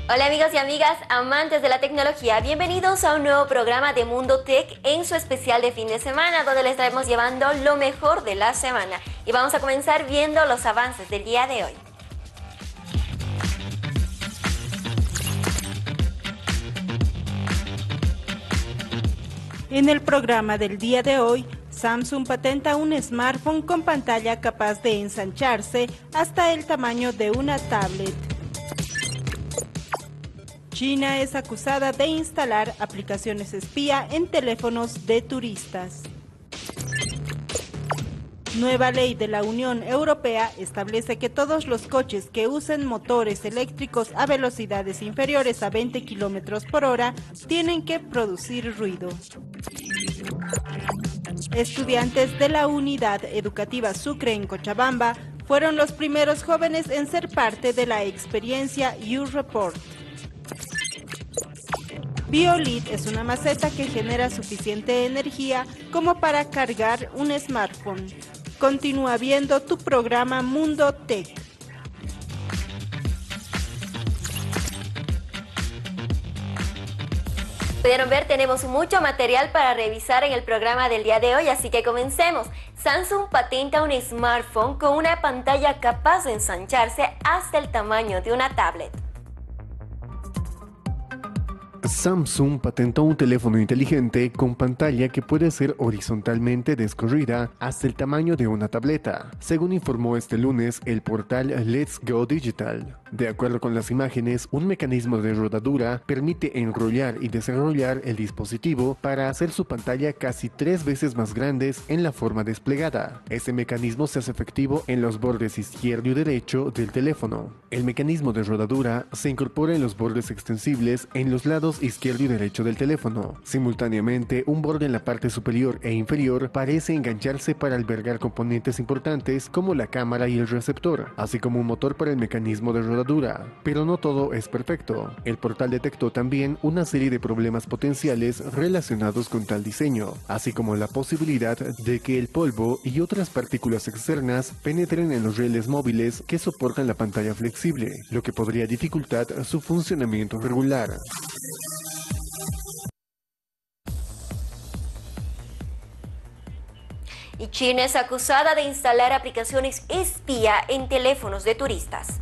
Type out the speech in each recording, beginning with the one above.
Hola amigos y amigas, amantes de la tecnología, bienvenidos a un nuevo programa de Mundo Tech en su especial de fin de semana, donde les estaremos llevando lo mejor de la semana. Y vamos a comenzar viendo los avances del día de hoy. En el programa del día de hoy, Samsung patenta un smartphone con pantalla capaz de ensancharse hasta el tamaño de una tablet. China es acusada de instalar aplicaciones espía en teléfonos de turistas. Nueva ley de la Unión Europea establece que todos los coches que usen motores eléctricos a velocidades inferiores a 20 km por hora tienen que producir ruido. Estudiantes de la Unidad Educativa Sucre en Cochabamba fueron los primeros jóvenes en ser parte de la experiencia U-Report. BioLit es una maceta que genera suficiente energía como para cargar un smartphone. Continúa viendo tu programa Mundo Tech. Pudieron ver, tenemos mucho material para revisar en el programa del día de hoy, así que comencemos. Samsung patenta un smartphone con una pantalla capaz de ensancharse hasta el tamaño de una tablet. Samsung patentó un teléfono inteligente con pantalla que puede ser horizontalmente descorrida hasta el tamaño de una tableta, según informó este lunes el portal Let's Go Digital. De acuerdo con las imágenes, un mecanismo de rodadura permite enrollar y desarrollar el dispositivo para hacer su pantalla casi 3 veces más grandes en la forma desplegada. Este mecanismo se hace efectivo en los bordes izquierdo y derecho del teléfono. El mecanismo de rodadura se incorpora en los bordes extensibles en los lados izquierdo y derecho del teléfono. Simultáneamente, un borde en la parte superior e inferior parece engancharse para albergar componentes importantes como la cámara y el receptor, así como un motor para el mecanismo de rodadura. Pero no todo es perfecto. El portal detectó también una serie de problemas potenciales relacionados con tal diseño, así como la posibilidad de que el polvo y otras partículas externas penetren en los rieles móviles que soportan la pantalla flexible, lo que podría dificultar su funcionamiento regular. Y China es acusada de instalar aplicaciones espía en teléfonos de turistas.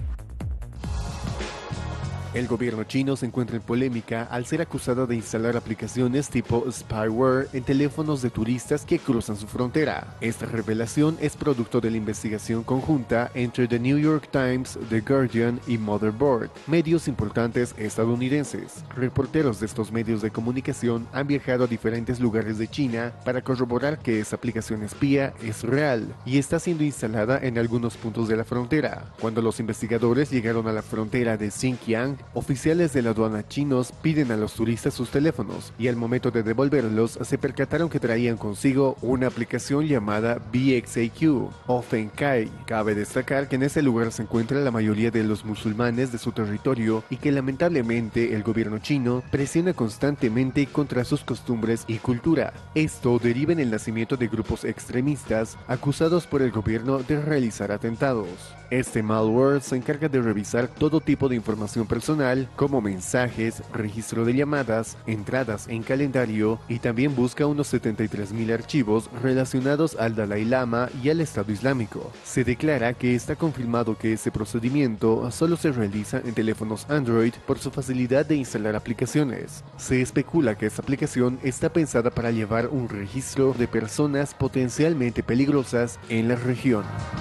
El gobierno chino se encuentra en polémica al ser acusado de instalar aplicaciones tipo spyware en teléfonos de turistas que cruzan su frontera. Esta revelación es producto de la investigación conjunta entre The New York Times, The Guardian y Motherboard, medios importantes estadounidenses. Reporteros de estos medios de comunicación han viajado a diferentes lugares de China para corroborar que esa aplicación espía es real y está siendo instalada en algunos puntos de la frontera. Cuando los investigadores llegaron a la frontera de Xinjiang, oficiales de la aduana chinos piden a los turistas sus teléfonos y al momento de devolverlos se percataron que traían consigo una aplicación llamada VXAQ o Fengkai. Cabe destacar que en ese lugar se encuentra la mayoría de los musulmanes de su territorio y que lamentablemente el gobierno chino presiona constantemente contra sus costumbres y cultura. Esto deriva en el nacimiento de grupos extremistas acusados por el gobierno de realizar atentados. Este malware se encarga de revisar todo tipo de información personal como mensajes, registro de llamadas, entradas en calendario y también busca unos 73.000 archivos relacionados al Dalai Lama y al Estado Islámico. Se declara que está confirmado que este procedimiento solo se realiza en teléfonos Android por su facilidad de instalar aplicaciones. Se especula que esta aplicación está pensada para llevar un registro de personas potencialmente peligrosas en la región.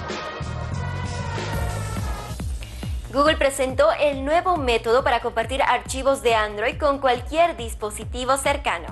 Google presentó el nuevo método para compartir archivos de Android con cualquier dispositivo cercano.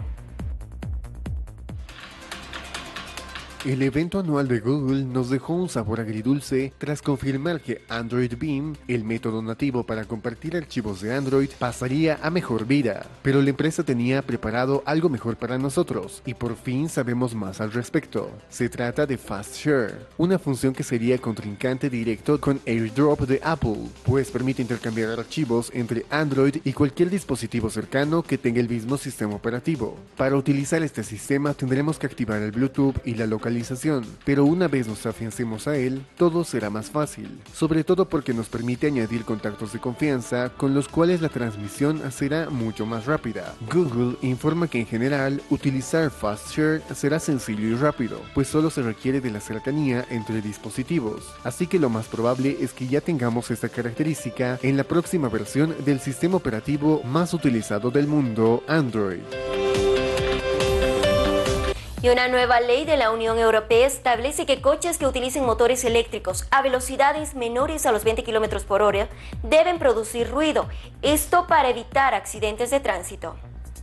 El evento anual de Google nos dejó un sabor agridulce tras confirmar que Android Beam, el método nativo para compartir archivos de Android, pasaría a mejor vida. Pero la empresa tenía preparado algo mejor para nosotros y por fin sabemos más al respecto. Se trata de Fast Share, una función que sería contrincante directo con AirDrop de Apple, pues permite intercambiar archivos entre Android y cualquier dispositivo cercano que tenga el mismo sistema operativo. Para utilizar este sistema tendremos que activar el Bluetooth y la localización normalización, pero una vez nos afiancemos a él, todo será más fácil, sobre todo porque nos permite añadir contactos de confianza con los cuales la transmisión será mucho más rápida. Google informa que en general utilizar Fast Share será sencillo y rápido, pues solo se requiere de la cercanía entre dispositivos, así que lo más probable es que ya tengamos esta característica en la próxima versión del sistema operativo más utilizado del mundo, Android. Y una nueva ley de la Unión Europea establece que coches que utilicen motores eléctricos a velocidades menores a los 20 km por hora deben producir ruido, esto para evitar accidentes de tránsito.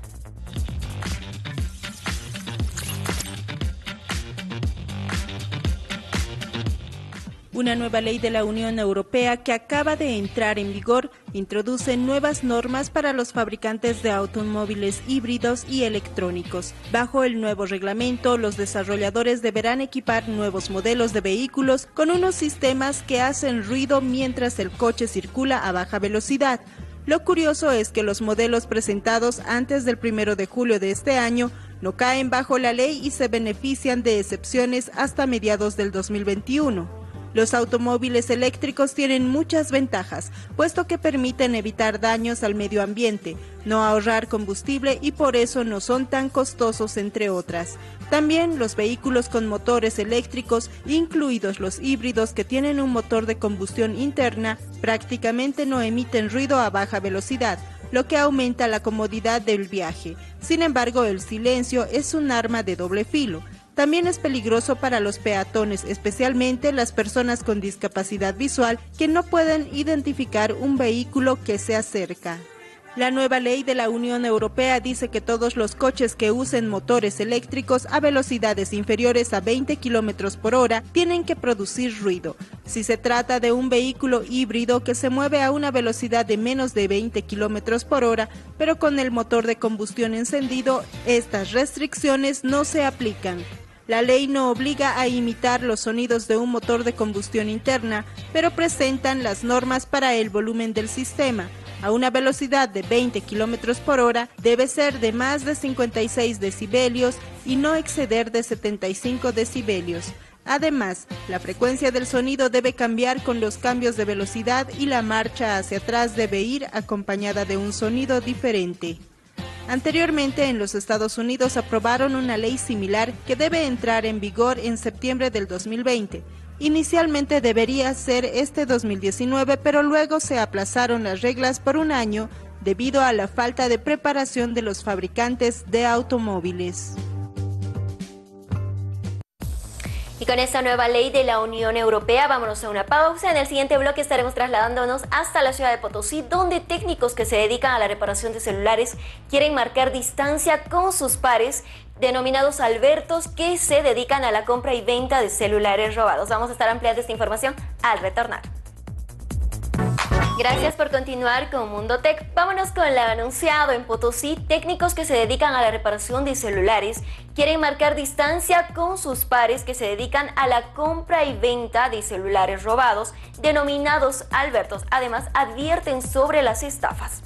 Una nueva ley de la Unión Europea que acaba de entrar en vigor introduce nuevas normas para los fabricantes de automóviles híbridos y electrónicos. Bajo el nuevo reglamento, los desarrolladores deberán equipar nuevos modelos de vehículos con unos sistemas que hacen ruido mientras el coche circula a baja velocidad. Lo curioso es que los modelos presentados antes del 1 de julio de este año no caen bajo la ley y se benefician de excepciones hasta mediados del 2021. Los automóviles eléctricos tienen muchas ventajas, puesto que permiten evitar daños al medio ambiente, no ahorrar combustible y por eso no son tan costosos, entre otras. También los vehículos con motores eléctricos, incluidos los híbridos que tienen un motor de combustión interna, prácticamente no emiten ruido a baja velocidad, lo que aumenta la comodidad del viaje. Sin embargo, el silencio es un arma de doble filo. También es peligroso para los peatones, especialmente las personas con discapacidad visual que no pueden identificar un vehículo que se acerca. La nueva ley de la Unión Europea dice que todos los coches que usen motores eléctricos a velocidades inferiores a 20 km por hora tienen que producir ruido. Si se trata de un vehículo híbrido que se mueve a una velocidad de menos de 20 km por hora, pero con el motor de combustión encendido, estas restricciones no se aplican. La ley no obliga a imitar los sonidos de un motor de combustión interna, pero presentan las normas para el volumen del sistema. A una velocidad de 20 km por hora debe ser de más de 56 decibelios y no exceder de 75 decibelios. Además, la frecuencia del sonido debe cambiar con los cambios de velocidad y la marcha hacia atrás debe ir acompañada de un sonido diferente. Anteriormente, en los Estados Unidos aprobaron una ley similar que debe entrar en vigor en septiembre del 2020. Inicialmente debería ser este 2019, pero luego se aplazaron las reglas por un año debido a la falta de preparación de los fabricantes de automóviles. Y con esta nueva ley de la Unión Europea, vámonos a una pausa. En el siguiente bloque estaremos trasladándonos hasta la ciudad de Potosí, donde técnicos que se dedican a la reparación de celulares quieren marcar distancia con sus pares, denominados albertos, que se dedican a la compra y venta de celulares robados. Vamos a estar ampliando esta información al retornar. Gracias por continuar con Mundo Tech. Vámonos con lo anunciado. En Potosí, técnicos que se dedican a la reparación de celulares quieren marcar distancia con sus pares que se dedican a la compra y venta de celulares robados, denominados albertos. Además, advierten sobre las estafas.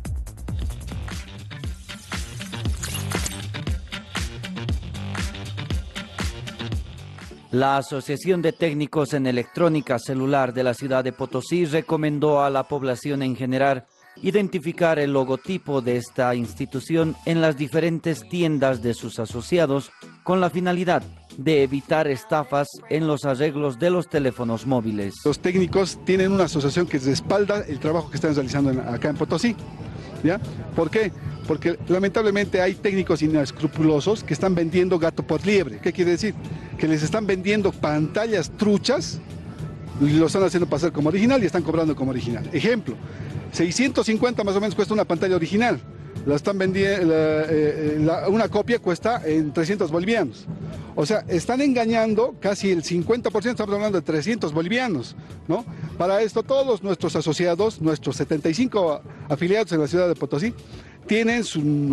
La Asociación de Técnicos en Electrónica Celular de la ciudad de Potosí recomendó a la población en general identificar el logotipo de esta institución en las diferentes tiendas de sus asociados con la finalidad de evitar estafas en los arreglos de los teléfonos móviles. Los técnicos tienen una asociación que respalda el trabajo que están realizando acá en Potosí, ¿ya? ¿Por qué? Porque lamentablemente hay técnicos inescrupulosos que están vendiendo gato por liebre. ¿Qué quiere decir? Que les están vendiendo pantallas truchas y lo están haciendo pasar como original y están cobrando como original. Ejemplo, 650 más o menos cuesta una pantalla original. La están vendiendo, una copia cuesta en 300 bolivianos. O sea, están engañando casi el 50%, estamos hablando de 300 bolivianos, ¿no? Para esto todos nuestros asociados, nuestros 75 afiliados en la ciudad de Potosí, tienen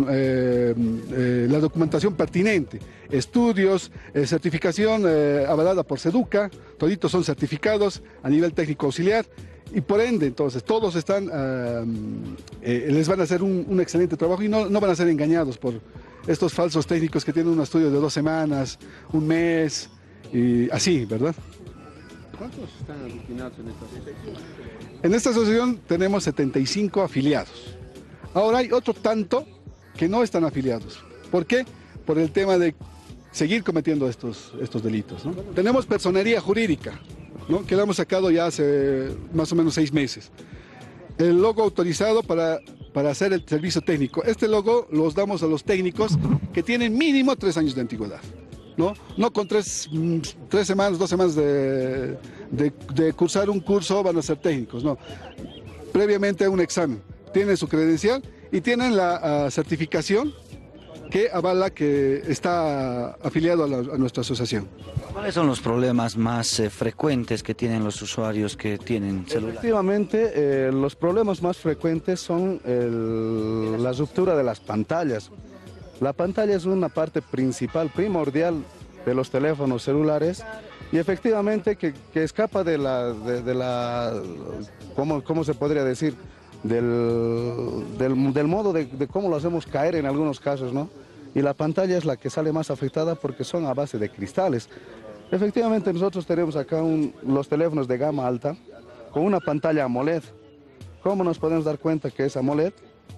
la documentación pertinente, estudios, certificación avalada por SEDUCA, toditos son certificados a nivel técnico auxiliar y por ende, entonces, todos están, les van a hacer un excelente trabajo y no van a ser engañados por estos falsos técnicos que tienen un estudio de 2 semanas, un mes, Y así, ¿verdad? ¿Cuántos están aglutinados en esta asociación? En esta asociación tenemos 75 afiliados. Ahora hay otro tanto que no están afiliados. ¿Por qué? Por el tema de seguir cometiendo estos delitos, ¿no? Tenemos personería jurídica, ¿no? Que la hemos sacado ya hace más o menos 6 meses. El logo autorizado para hacer el servicio técnico. Este logo los damos a los técnicos que tienen mínimo 3 años de antigüedad. No con 3 semanas, 2 semanas de cursar un curso van a ser técnicos, no. Previamente un examen. Tienen su credencial y tienen la certificación que avala que está afiliado a nuestra asociación. ¿Cuáles son los problemas más frecuentes que tienen los usuarios que tienen celular? Efectivamente, los problemas más frecuentes son la ruptura de las pantallas. La pantalla es una parte principal, primordial de los teléfonos celulares y efectivamente que escapa de la ¿cómo se podría decir? Del modo de cómo lo hacemos caer en algunos casos, ¿no? Y la pantalla es la que sale más afectada porque son a base de cristales. Efectivamente nosotros tenemos acá los teléfonos de gama alta con una pantalla AMOLED. ¿Cómo nos podemos dar cuenta que es AMOLED?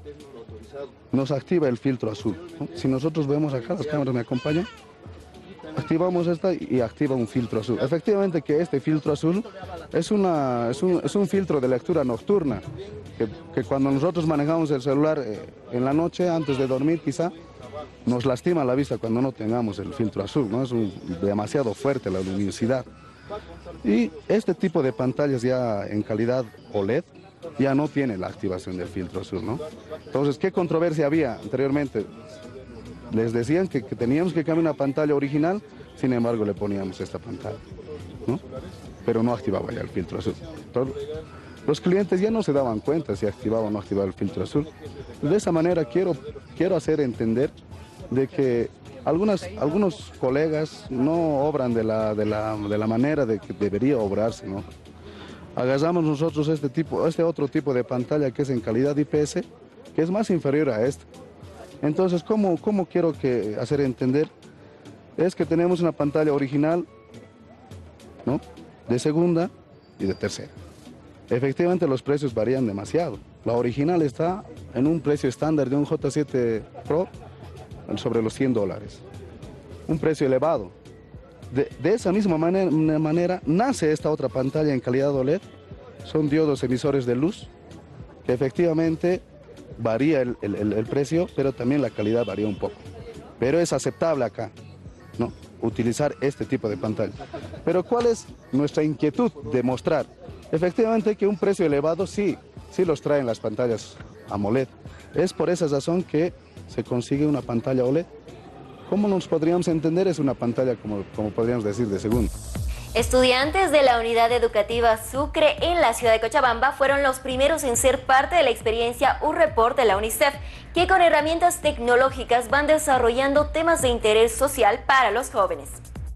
Nos activa el filtro azul, ¿no? Si nosotros vemos acá, las cámaras me acompañan, activamos esta y activa un filtro azul. Efectivamente que este filtro azul es un filtro de lectura nocturna, que cuando nosotros manejamos el celular en la noche, antes de dormir quizá, nos lastima la vista cuando no tengamos el filtro azul, ¿no? Es demasiado fuerte la luminosidad. Y este tipo de pantallas ya en calidad OLED, ya no tiene la activación del filtro azul, ¿no? Entonces, ¿qué controversia había anteriormente? Les decían que teníamos que cambiar una pantalla original, sin embargo le poníamos esta pantalla, ¿no? Pero no activaba ya el filtro azul. Entonces, los clientes ya no se daban cuenta si activaba o no activaba el filtro azul. De esa manera quiero hacer entender de que algunos colegas no obran de la manera de que debería obrarse, ¿no? Agarramos nosotros este otro tipo de pantalla que es en calidad IPS, que es más inferior a esta. Entonces, ¿cómo quiero hacer entender? Es que tenemos una pantalla original, ¿no? De segunda y de tercera. Efectivamente los precios varían demasiado. La original está en un precio estándar de un J7 Pro sobre los $100. Un precio elevado. De esa misma manera nace esta otra pantalla en calidad OLED. Son diodos emisores de luz, que efectivamente varía el precio, pero también la calidad varía un poco. Pero es aceptable acá, ¿no? Utilizar este tipo de pantalla. Pero ¿cuál es nuestra inquietud de mostrar? Efectivamente que un precio elevado sí los traen las pantallas AMOLED. Es por esa razón que se consigue una pantalla OLED. ¿Cómo nos podríamos entender? Es una pantalla, como podríamos decir, de segundo. Estudiantes de la Unidad Educativa Sucre en la ciudad de Cochabamba fueron los primeros en ser parte de la experiencia U-Report de la UNICEF, que con herramientas tecnológicas van desarrollando temas de interés social para los jóvenes.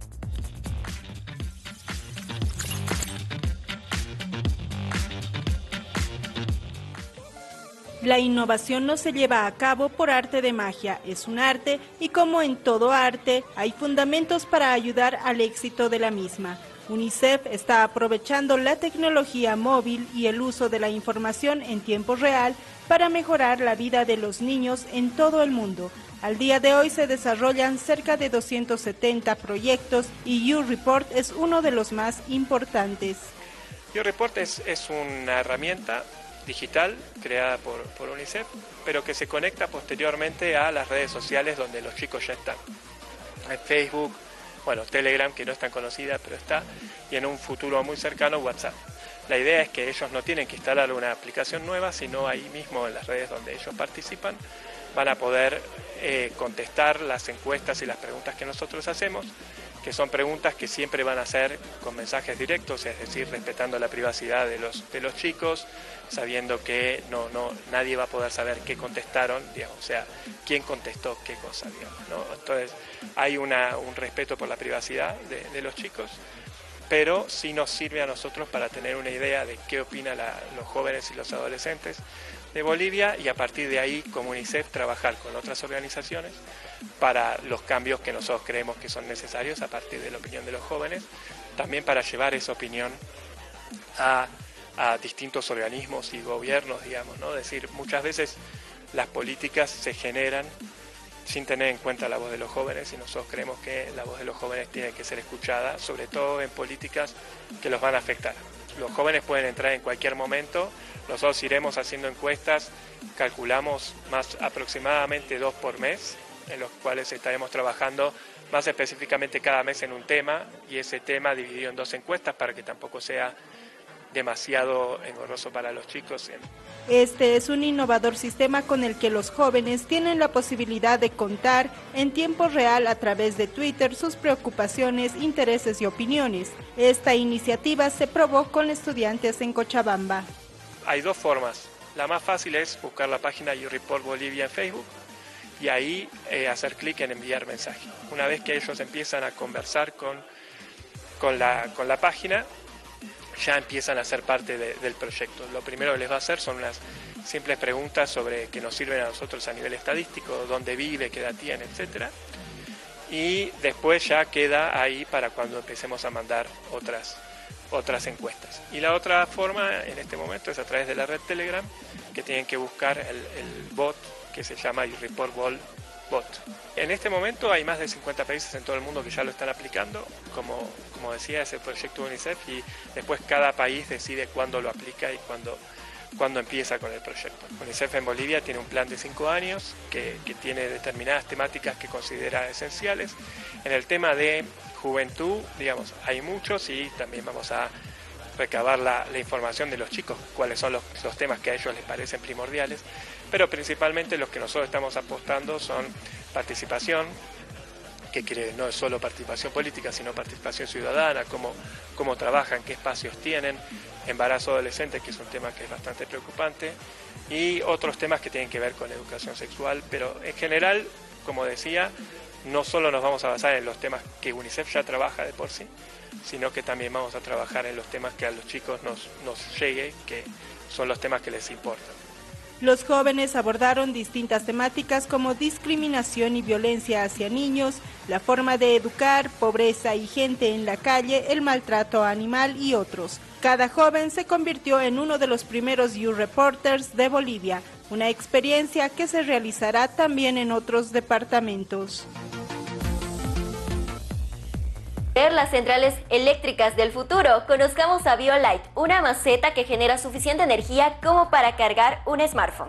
La innovación no se lleva a cabo por arte de magia, es un arte y como en todo arte, hay fundamentos para ayudar al éxito de la misma. UNICEF está aprovechando la tecnología móvil y el uso de la información en tiempo real para mejorar la vida de los niños en todo el mundo. Al día de hoy se desarrollan cerca de 270 proyectos y U-Report es uno de los más importantes. U-Report es una herramienta digital creada por UNICEF, pero que se conecta posteriormente a las redes sociales donde los chicos ya están. En Facebook, bueno, Telegram, que no es tan conocida, pero está, y en un futuro muy cercano WhatsApp. La idea es que ellos no tienen que instalar una aplicación nueva, sino ahí mismo en las redes donde ellos participan van a poder contestar las encuestas y las preguntas que nosotros hacemos, que son preguntas que siempre van a ser con mensajes directos, es decir, respetando la privacidad de los chicos, sabiendo que nadie va a poder saber qué contestaron, digamos, o sea, quién contestó qué cosa, digamos, ¿no? Entonces, hay un respeto por la privacidad de los chicos, pero sí nos sirve a nosotros para tener una idea de qué opinan los jóvenes y los adolescentes de Bolivia, y a partir de ahí, como UNICEF, trabajar con otras organizaciones para los cambios que nosotros creemos que son necesarios a partir de la opinión de los jóvenes, también para llevar esa opinión a distintos organismos y gobiernos, digamos, ¿no? Es decir, muchas veces las políticas se generan sin tener en cuenta la voz de los jóvenes, y nosotros creemos que la voz de los jóvenes tiene que ser escuchada, sobre todo en políticas que los van a afectar. Los jóvenes pueden entrar en cualquier momento, nosotros iremos haciendo encuestas, calculamos más aproximadamente 2 por mes, en los cuales estaremos trabajando más específicamente cada mes en un tema, y ese tema dividido en 2 encuestas para que tampoco sea demasiado engorroso para los chicos. Este es un innovador sistema con el que los jóvenes tienen la posibilidad de contar en tiempo real a través de Twitter sus preocupaciones, intereses y opiniones. Esta iniciativa se probó con estudiantes en Cochabamba. Hay 2 formas. La más fácil es buscar la página YouReport Bolivia en Facebook y ahí hacer clic en enviar mensaje. Una vez que ellos empiezan a conversar con la página, ya empiezan a ser parte del proyecto. Lo primero que les va a hacer son unas simples preguntas que nos sirven a nosotros a nivel estadístico, dónde vive, qué edad tiene, etc. Y después ya queda ahí para cuando empecemos a mandar otras encuestas. Y la otra forma en este momento es a través de la red Telegram, que tienen que buscar el bot que se llama YouReport Bot. En este momento hay más de 50 países en todo el mundo que ya lo están aplicando, como decía, es el proyecto de UNICEF, y después cada país decide cuándo lo aplica y cuándo empieza con el proyecto. UNICEF en Bolivia tiene un plan de 5 años que tiene determinadas temáticas que considera esenciales. En el tema de juventud, digamos, hay muchos, y también vamos a recabar la información de los chicos, cuáles son los temas que a ellos les parecen primordiales, pero principalmente los que nosotros estamos apostando son participación, que no es solo participación política, sino participación ciudadana, cómo trabajan, qué espacios tienen, embarazo adolescente, que es un tema que es bastante preocupante, y otros temas que tienen que ver con educación sexual, pero en general, como decía, no solo nos vamos a basar en los temas que UNICEF ya trabaja de por sí, sino que también vamos a trabajar en los temas que a los chicos nos llegue, que son los temas que les importan. Los jóvenes abordaron distintas temáticas como discriminación y violencia hacia niños, la forma de educar, pobreza y gente en la calle, el maltrato animal y otros. Cada joven se convirtió en uno de los primeros YouReporters de Bolivia, una experiencia que se realizará también en otros departamentos. Las centrales eléctricas del futuro. Conozcamos a BioLite, una maceta que genera suficiente energía como para cargar un smartphone.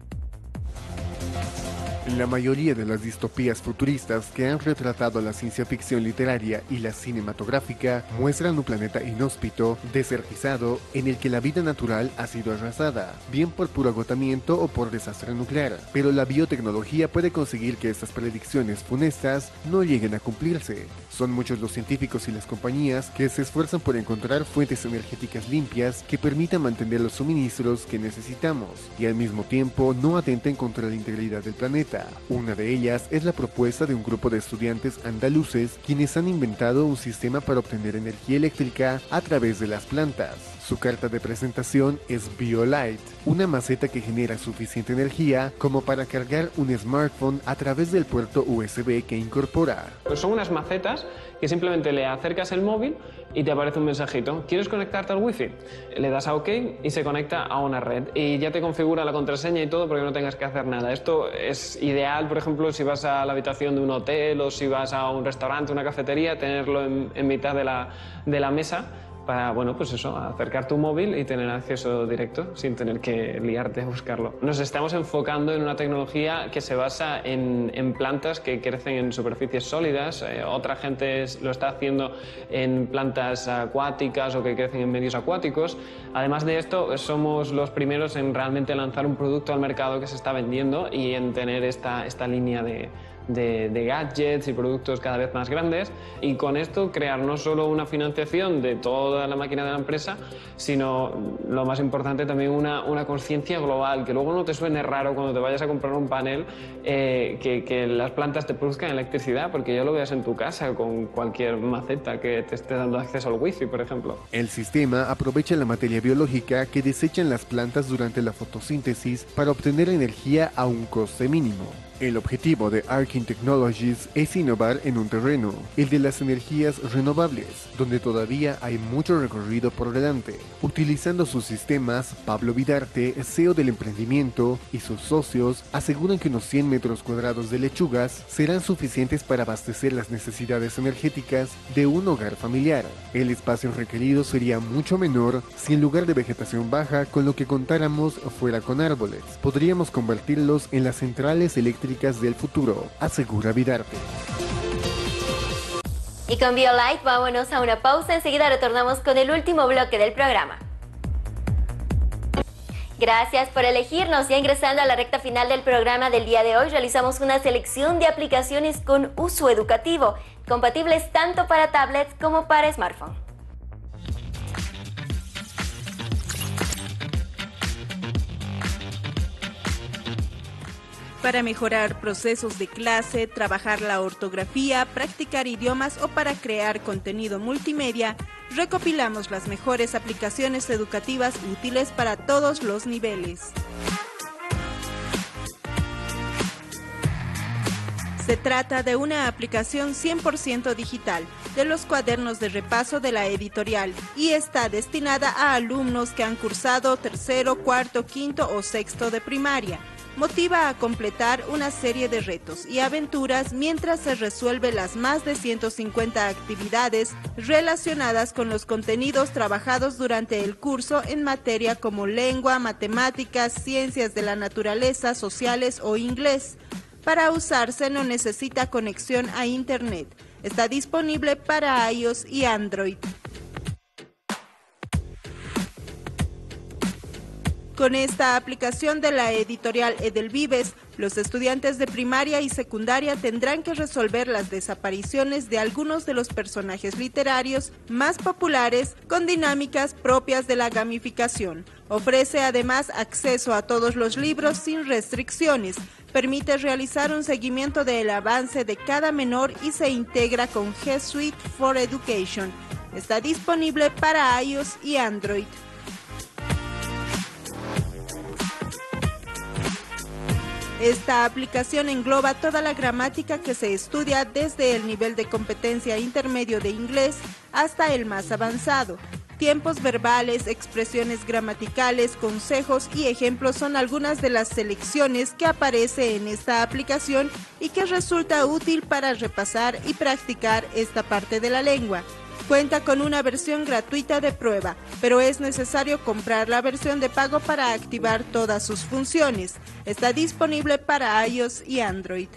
La mayoría de las distopías futuristas que han retratado la ciencia ficción literaria y la cinematográfica muestran un planeta inhóspito, desertizado, en el que la vida natural ha sido arrasada, bien por puro agotamiento o por desastre nuclear. Pero la biotecnología puede conseguir que estas predicciones funestas no lleguen a cumplirse. Son muchos los científicos y las compañías que se esfuerzan por encontrar fuentes energéticas limpias que permitan mantener los suministros que necesitamos y al mismo tiempo no atenten contra la integridad del planeta. Una de ellas es la propuesta de un grupo de estudiantes andaluces quienes han inventado un sistema para obtener energía eléctrica a través de las plantas. Su carta de presentación es BioLite, una maceta que genera suficiente energía como para cargar un smartphone a través del puerto USB que incorpora. Pues son unas macetas que simplemente le acercas el móvil y te aparece un mensajito. ¿Quieres conectarte al wifi? Le das a OK y se conecta a una red y ya te configura la contraseña y todo para que no tengas que hacer nada. Esto es ideal, por ejemplo, si vas a la habitación de un hotel o si vas a un restaurante, una cafetería, tenerlo en mitad de la mesa para, bueno, pues eso, acercar tu móvil y tener acceso directo sin tener que liarte a buscarlo. Nos estamos enfocando en una tecnología que se basa en plantas que crecen en superficies sólidas. Otra gente lo está haciendo en plantas acuáticas o que crecen en medios acuáticos. Además de esto, somos los primeros en realmente lanzar un producto al mercado que se está vendiendo y en tener esta línea de de gadgets y productos cada vez más grandes, y con esto crear no solo una financiación de toda la máquina de la empresa, sino lo más importante también una conciencia global, que luego no te suene raro cuando te vayas a comprar un panel que las plantas te produzcan electricidad, porque ya lo veas en tu casa con cualquier maceta que te esté dando acceso al wifi, por ejemplo. El sistema aprovecha la materia biológica que desechan las plantas durante la fotosíntesis para obtener energía a un coste mínimo. El objetivo de Arkin Technologies es innovar en un terreno, el de las energías renovables, donde todavía hay mucho recorrido por delante. Utilizando sus sistemas, Pablo Vidarte, CEO del emprendimiento, y sus socios aseguran que unos 100 metros cuadrados de lechugas serán suficientes para abastecer las necesidades energéticas de un hogar familiar. El espacio requerido sería mucho menor si en lugar de vegetación baja con lo que contáramos fuera con árboles. Podríamos convertirlos en las centrales eléctricas del futuro, asegura Vidarte. Y con BioLight vámonos a una pausa, enseguida retornamos con el último bloque del programa. Gracias por elegirnos. Ya ingresando a la recta final del programa del día de hoy, realizamos una selección de aplicaciones con uso educativo, compatibles tanto para tablets como para smartphone. Para mejorar procesos de clase, trabajar la ortografía, practicar idiomas o para crear contenido multimedia, recopilamos las mejores aplicaciones educativas útiles para todos los niveles. Se trata de una aplicación 100% digital de los cuadernos de repaso de la editorial y está destinada a alumnos que han cursado tercero, cuarto, quinto o sexto de primaria. Motiva a completar una serie de retos y aventuras mientras se resuelve las más de 150 actividades relacionadas con los contenidos trabajados durante el curso en materia como lengua, matemáticas, ciencias de la naturaleza, sociales o inglés. Para usarse no necesita conexión a Internet. Está disponible para iOS y Android. Con esta aplicación de la editorial Edelvives, los estudiantes de primaria y secundaria tendrán que resolver las desapariciones de algunos de los personajes literarios más populares con dinámicas propias de la gamificación. Ofrece además acceso a todos los libros sin restricciones, permite realizar un seguimiento del avance de cada menor y se integra con G Suite for Education. Está disponible para iOS y Android. Esta aplicación engloba toda la gramática que se estudia desde el nivel de competencia intermedio de inglés hasta el más avanzado. Tiempos verbales, expresiones gramaticales, consejos y ejemplos son algunas de las selecciones que aparece en esta aplicación y que resulta útil para repasar y practicar esta parte de la lengua. Cuenta con una versión gratuita de prueba, pero es necesario comprar la versión de pago para activar todas sus funciones. Está disponible para iOS y Android.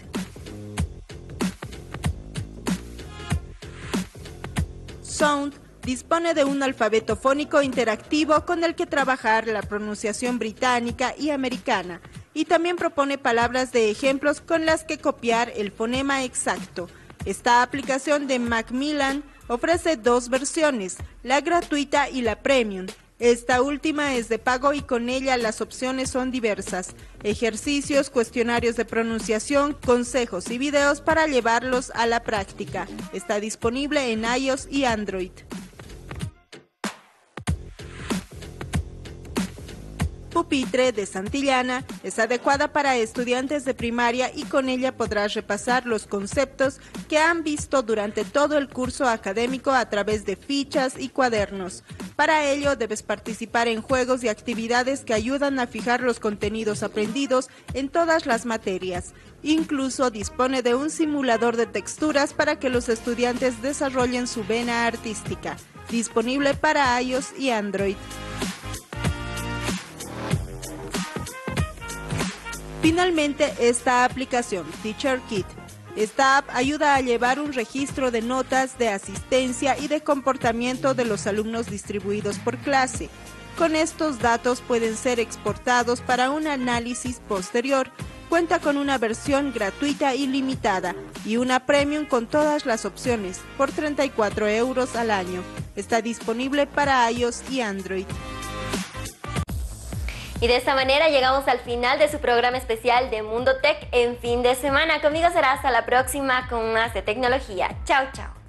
Sound dispone de un alfabeto fónico interactivo con el que trabajar la pronunciación británica y americana, y también propone palabras de ejemplos con las que copiar el fonema exacto. Esta aplicación de Macmillan ofrece dos versiones, la gratuita y la premium. Esta última es de pago y con ella las opciones son diversas: ejercicios, cuestionarios de pronunciación, consejos y videos para llevarlos a la práctica. Está disponible en iOS y Android. Pupitre de Santillana es adecuada para estudiantes de primaria y con ella podrás repasar los conceptos que han visto durante todo el curso académico a través de fichas y cuadernos. Para ello debes participar en juegos y actividades que ayudan a fijar los contenidos aprendidos en todas las materias. Incluso dispone de un simulador de texturas para que los estudiantes desarrollen su vena artística. Disponible para iOS y Android. Finalmente, esta aplicación, Teacher Kit. Esta app ayuda a llevar un registro de notas, de asistencia y de comportamiento de los alumnos distribuidos por clase. Con estos datos pueden ser exportados para un análisis posterior. Cuenta con una versión gratuita ilimitada y una premium con todas las opciones por 34 € al año. Está disponible para iOS y Android. Y de esta manera llegamos al final de su programa especial de Mundo Tech en fin de semana. Conmigo será hasta la próxima con más de tecnología. Chao, chao.